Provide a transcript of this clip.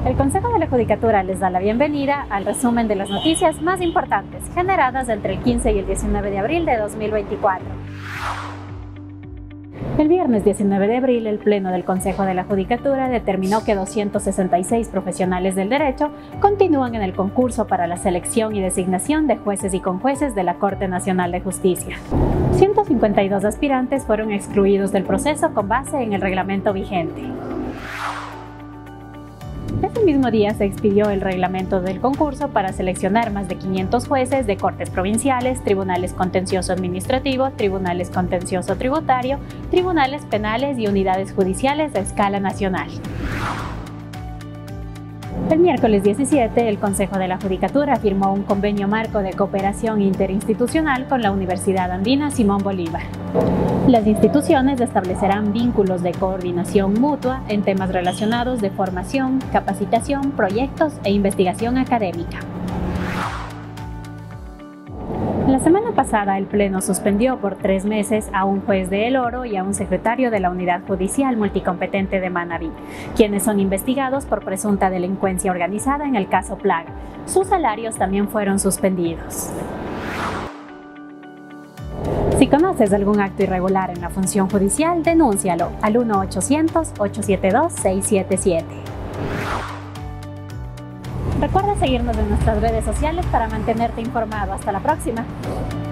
El Consejo de la Judicatura les da la bienvenida al resumen de las noticias más importantes generadas entre el 15 y el 19 de abril de 2024. El viernes 19 de abril, el Pleno del Consejo de la Judicatura determinó que 266 profesionales del derecho continúan en el concurso para la selección y designación de jueces y conjueces de la Corte Nacional de Justicia. 152 aspirantes fueron excluidos del proceso con base en el reglamento vigente. Ese mismo día se expidió el reglamento del concurso para seleccionar más de 500 jueces de cortes provinciales, tribunales contencioso administrativo, tribunales contencioso tributario, tribunales penales y unidades judiciales a escala nacional. El miércoles 17, el Consejo de la Judicatura firmó un convenio marco de cooperación interinstitucional con la Universidad Andina Simón Bolívar. Las instituciones establecerán vínculos de coordinación mutua en temas relacionados de formación, capacitación, proyectos e investigación académica. La semana pasada, el Pleno suspendió por 3 meses a un juez de El Oro y a un secretario de la Unidad Judicial Multicompetente de Manabí, quienes son investigados por presunta delincuencia organizada en el caso Plaga. Sus salarios también fueron suspendidos. Si conoces algún acto irregular en la función judicial, denúncialo al 1-800-872-677. Recuerda seguirnos en nuestras redes sociales para mantenerte informado. Hasta la próxima.